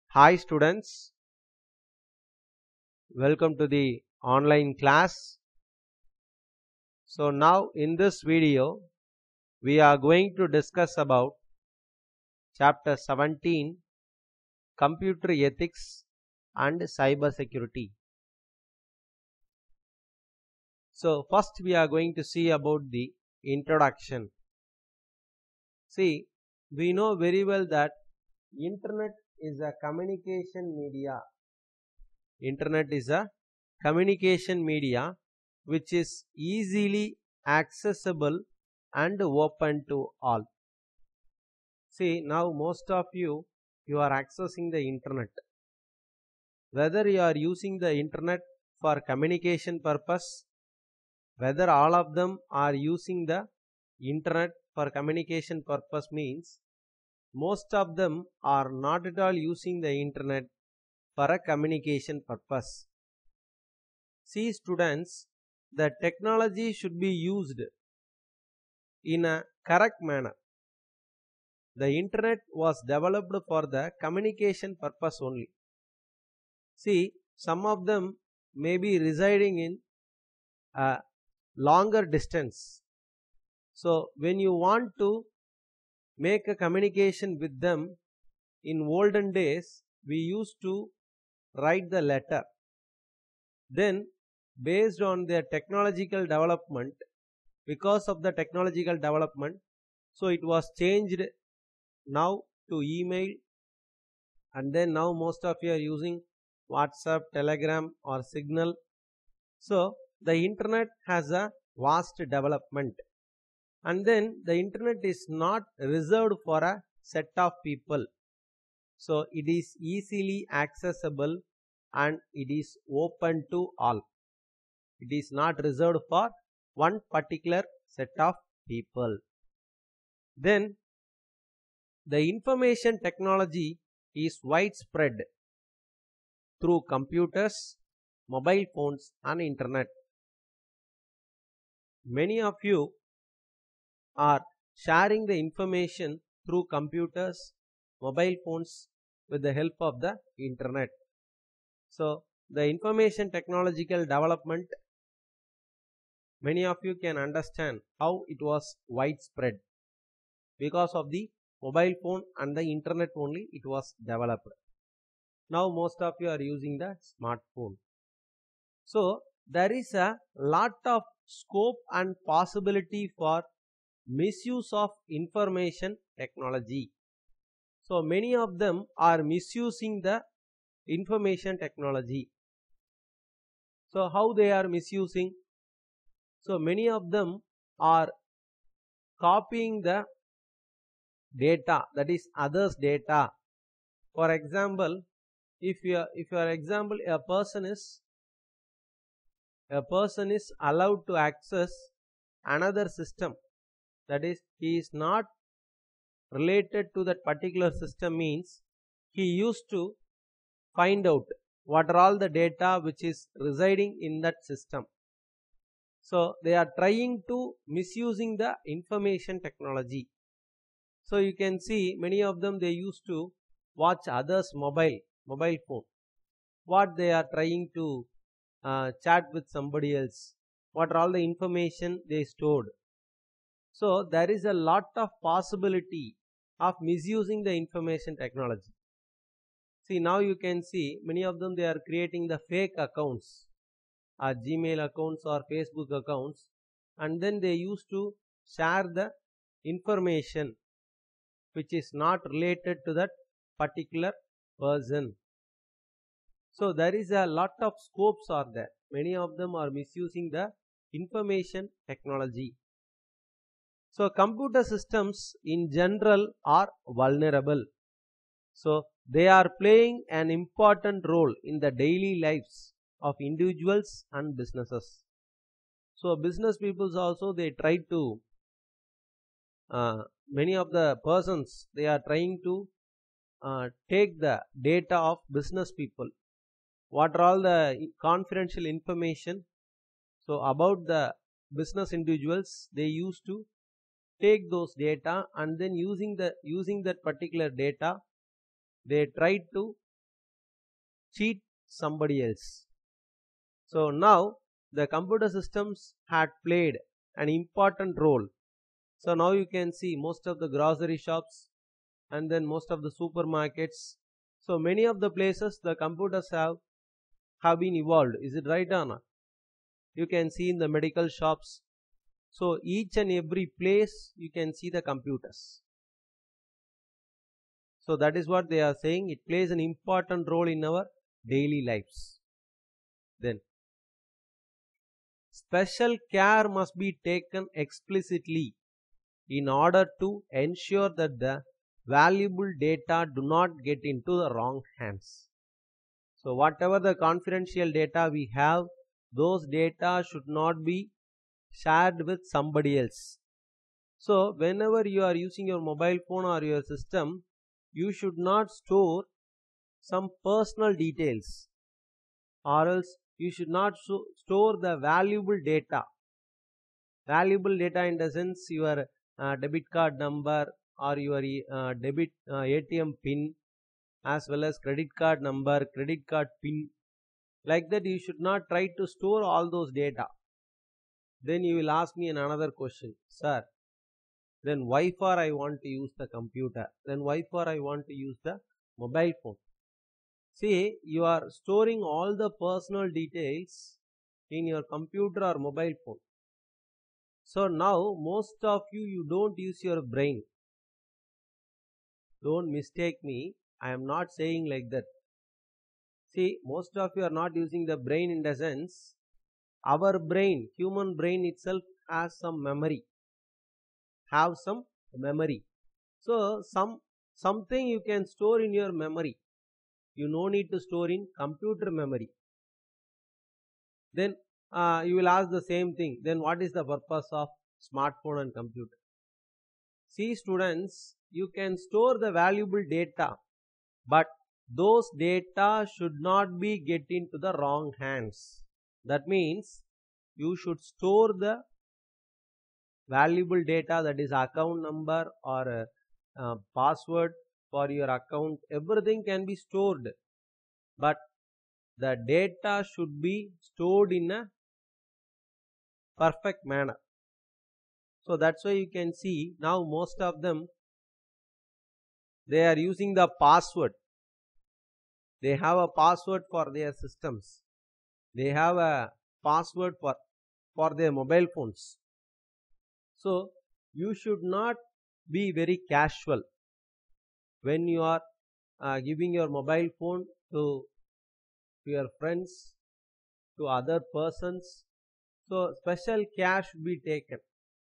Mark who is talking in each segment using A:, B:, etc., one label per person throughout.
A: Hi students, welcome to the online class. So now in this video we are going to discuss about chapter 17, computer ethics and cyber security. So first we are going to see about the introduction. See, we know very well that internet is a communication media. Internet is a communication media which is easily accessible and open to all. See, now most of you are accessing the internet. Whether you are using the internet for communication purpose, whether all of them are using the internet for communication purpose means most of them are not at all using the internet for a communication purpose. See students, the technology should be used in a correct manner. The internet was developed for the communication purpose only. See, some of them may be residing in a longer distance. So when you want to make a communication with them, in olden days we used to write the letter. Then based on their technological development, because of the technological development, so it was changed now to email, and then now most of you are using WhatsApp, Telegram or Signal. So the internet has a vast development, and then the internet is not reserved for a set of people. So it is easily accessible and it is open to all. It is not reserved for one particular set of people. Then the information technology is widespread through computers, mobile phones and internet. Many of you are sharing the information through computers, mobile phones with the help of the internet. So the information technological development, many of you can understand how it was widespread. Because of the mobile phone and the internet only it was developed. Now most of you are using the smartphone. So there is a lot of scope and possibility for misuse of information technology. So many of them are misusing the information technology. So how they are misusing? So many of them are copying the data, that is others data. For example, if a person is allowed to access another system, that is he is not related to that particular system, means he used to find out what are all the data which is residing in that system. So they are trying to misusing the information technology. So you can see many of them, they used to watch others mobile phone, what they are trying to chat with somebody else, what are all the information they stored. So there is a lot of possibility of misusing the information technology. See, now you can see many of them, they are creating the fake accounts, Gmail accounts or Facebook accounts, and then they used to share the information which is not related to that particular person. So there is a lot of scopes are there. Many of them are misusing the information technology. So computer systems in general are vulnerable. So they are playing an important role in the daily lives of individuals and businesses. So business peoples also, they try to many of the persons, they are trying to take the data of business people, what are all the confidential information so about the business individuals, they used to take those data, and then using that particular data, they try to cheat somebody else. So now the computer systems had played an important role. So now you can see most of the grocery shops and then most of the supermarkets. So many of the places the computers have been evolved. Is it right or not? You can see in the medical shops. So each and every place you can see the computers. So that is what they are saying. It plays an important role in our daily lives. Then special care must be taken explicitly in order to ensure that the valuable data do not get into the wrong hands. So whatever the confidential data we have, those data should not be shared with somebody else. So whenever you are using your mobile phone or your system, you should not store some personal details, or else you should not store the valuable data. Valuable data in the sense your debit card number or your debit ATM pin, as well as credit card number, credit card pin. Like that you should not try to store all those data. Then you will ask me another question, sir, then why for I want to use the computer? Then why for I want to use the mobile phone? See, you are storing all the personal details in your computer or mobile phone. So now most of you don't use your brain. Don't mistake me. I am not saying like that. See, most of you are not using the brain in the sense, our brain, human brain itself has some memory. So something you can store in your memory. You no need to store in computer memory. Then you will ask the same thing. Then what is the purpose of smartphone and computer? See students, you can store the valuable data, but those data should not be get into the wrong hands. That means you should store the valuable data, that is account number or password for your account. Everything can be stored, but the data should be stored in a perfect manner. So that's why you can see now most of them, they are using the password. They have a password for their systems. They have a password for their mobile phones. So you should not be very casual when you are giving your mobile phone to your friends, to other persons. So special care should be taken.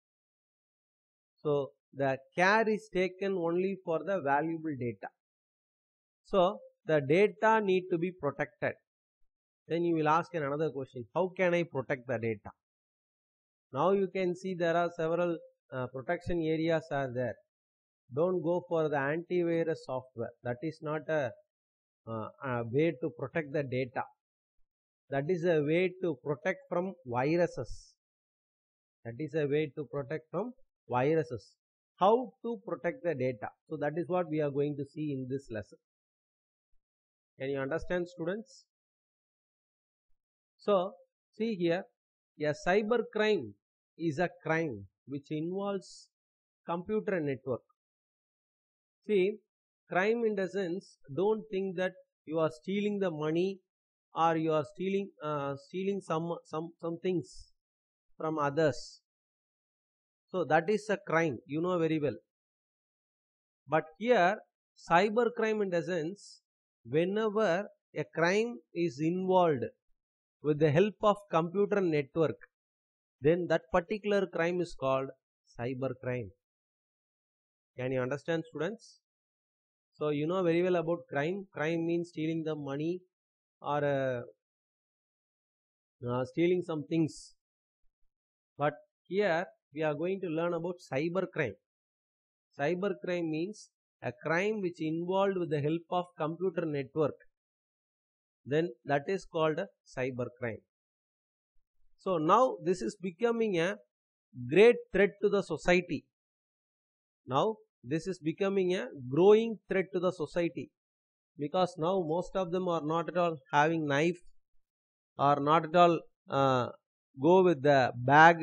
A: So the care is taken only for the valuable data. So the data need to be protected. Then you will ask another question, how can I protect the data? Now you can see there are several protection areas are there. Don't go for the antivirus software. That is not a way to protect the data. That is a way to protect from viruses. That is a way to protect from viruses. How to protect the data? So that is what we are going to see in this lesson. Can you understand, students? So see here, a cyber crime is a crime which involves computer network. See, crime in the sense, don't think that you are stealing the money or you are stealing some things from others. So that is a crime, you know very well. But here, cyber crime in the sense, whenever a crime is involved with the help of computer network, then that particular crime is called cyber crime. Can you understand, students? So you know very well about crime. Crime means stealing the money or stealing some things. But here we are going to learn about cyber crime. Cyber crime means a crime which involved with the help of computer network. Then that is called a cyber crime. So now this is becoming a great threat to the society. Now this is becoming a growing threat to the society. because now most of them are not at all having knife, or not at all go with the bag,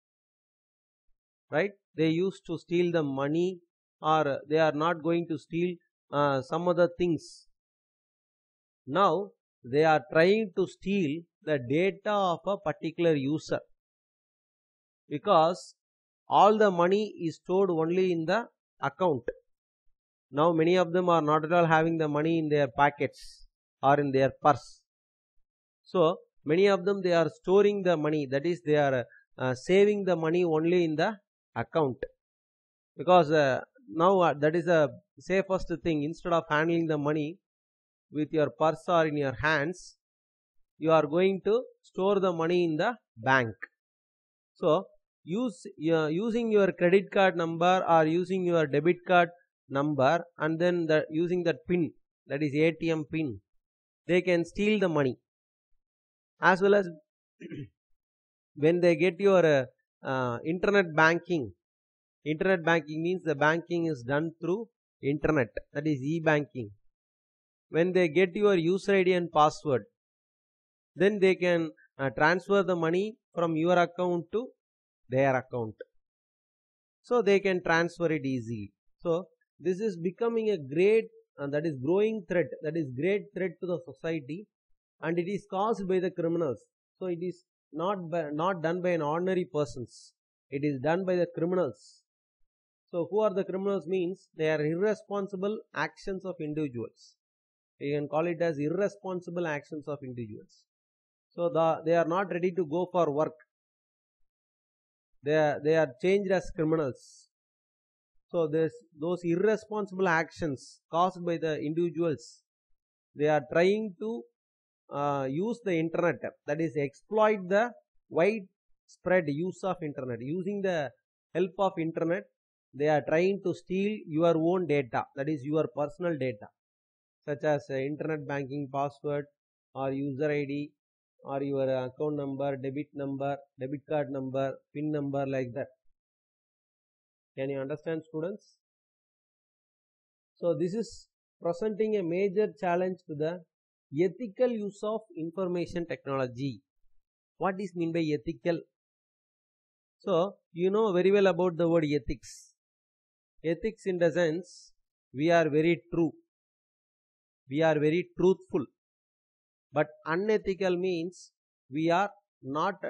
A: right? They used to steal the money, or they are not going to steal some other things. Now they are trying to steal the data of a particular user, because all the money is stored only in the account. Now many of them are not at all having the money in their pockets or in their purse. So many of them, they are storing the money, that is they are saving the money only in the account, because now that is the safest thing. Instead of handling the money with your purse or in your hands, you are going to store the money in the bank. So using your credit card number or using your debit card number, and then using that pin, that is ATM pin, they can steal the money. As well as when they get your internet banking means the banking is done through internet, that is e-banking. When they get your user ID and password, then they can transfer the money from your account to their account, so they can transfer it easily. So this is becoming a great that is growing threat, that is great threat to the society, and it is caused by the criminals. So it is not done by an ordinary persons, it is done by the criminals. So who are the criminals? Means they are irresponsible actions of individuals. You can call it as irresponsible actions of individuals. So they are not ready to go for work, they are changed as criminals. So those irresponsible actions caused by the individuals, they are trying to use the internet, that is exploit the widespread use of internet. Using the help of internet, they are trying to steal your own data, that is your personal data, such as internet banking password or user ID or your account number, debit card number, PIN number, like that. Can you understand, students? So this is presenting a major challenge to the ethical use of information technology. What is mean by ethical? So you know very well about the word ethics. Ethics in the sense, we are very true, we are very truthful. But unethical means we are not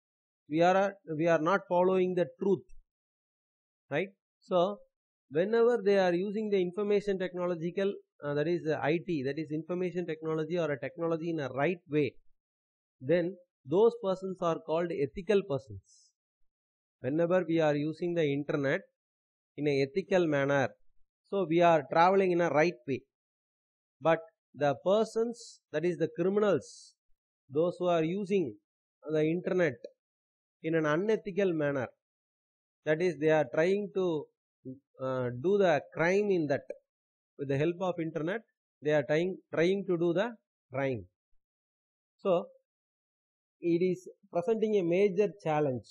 A: following the truth, right? So whenever they are using the information technological that is IT, that is information technology or a technology in a right way, then those persons are called ethical persons. Whenever we are using the internet in a ethical manner, so we are traveling in a right way. But the persons, that is the criminals, those who are using the internet in an unethical manner, that is they are trying to do the crime in that. With the help of internet, they are trying to do the crime. So it is presenting a major challenge.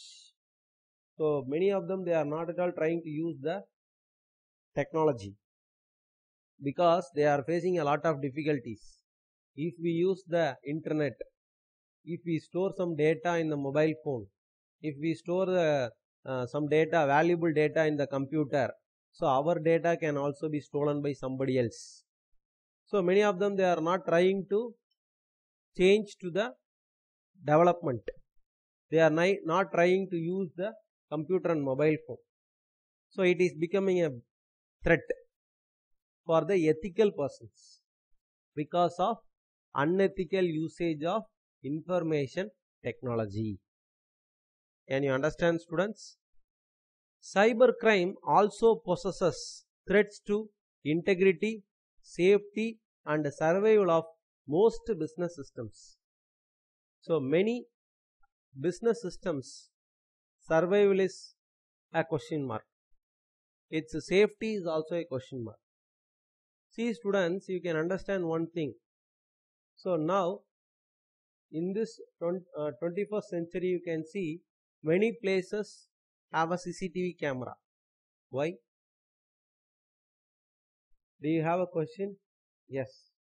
A: So many of them, they are not at all trying to use the technology, because they are facing a lot of difficulties. If we use the internet, if we store some data in the mobile phone, if we store some data, valuable data in the computer, so our data can also be stolen by somebody else. So many of them, they are not trying to change to the development. They are not trying to use the computer and mobile phone. So it is becoming a threat for the ethical persons because of unethical usage of information technology. Can you understand, students? Cybercrime also possesses threats to integrity, safety and survival of most business systems. So many business systems, survival is a question mark. Its safety is also a question mark. See, students, you can understand one thing. So now in this 21st century, you can see many places have a CCTV camera. Why? Do you have a question? Yes.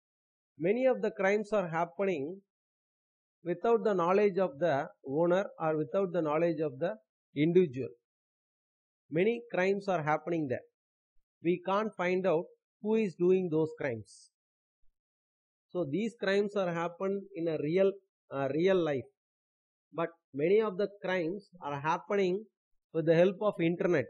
A: Many of the crimes are happening without the knowledge of the owner or without the knowledge of the individual. Many crimes are happening there. We can't find out who is doing those crimes. So these crimes are happen in a real life, but many of the crimes are happening with the help of internet.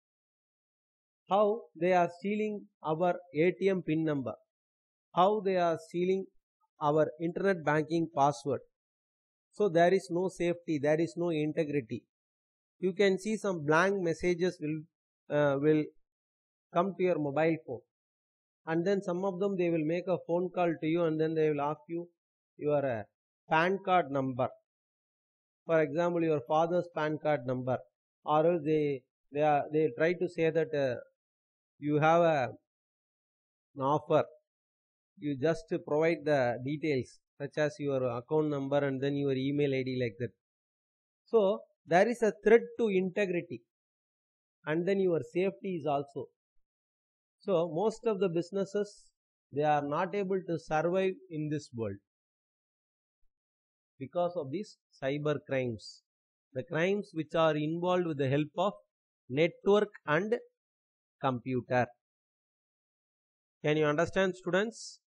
A: How they are stealing our ATM pin number, how they are stealing our internet banking password. So there is no safety, there is no integrity. You can see some blank messages will come to your mobile phone, and then some of them they will make a phone call to you, and then they will ask you your PAN card number. For example, your father's PAN card number, or else they try to say that you have an offer. You just provide the details such as your account number and then your email ID, like that. So there is a threat to integrity, and then your safety is also. So most of the businesses, they are not able to survive in this world because of these cyber crimes, the crimes which are involved with the help of network and computer. Can you understand, students?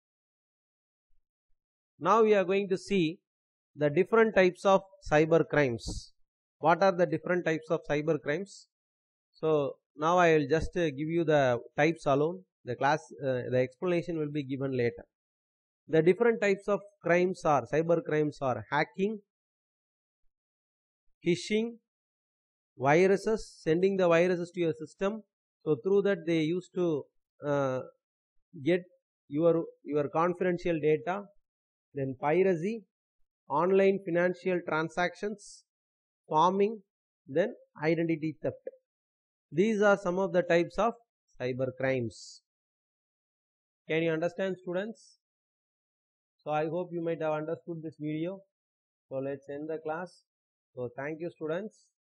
A: Now we are going to see the different types of cyber crimes. What are the different types of cyber crimes? So now I will just give you the types alone. The explanation will be given later. The different types of crimes are, cyber crimes are hacking, phishing, viruses, sending the viruses to your system. So through that they used to get your confidential data. Then piracy, online financial transactions, spamming, then identity theft. These are some of the types of cyber crimes. Can you understand, students? So I hope you might have understood this video. So let's end the class. So thank you, students.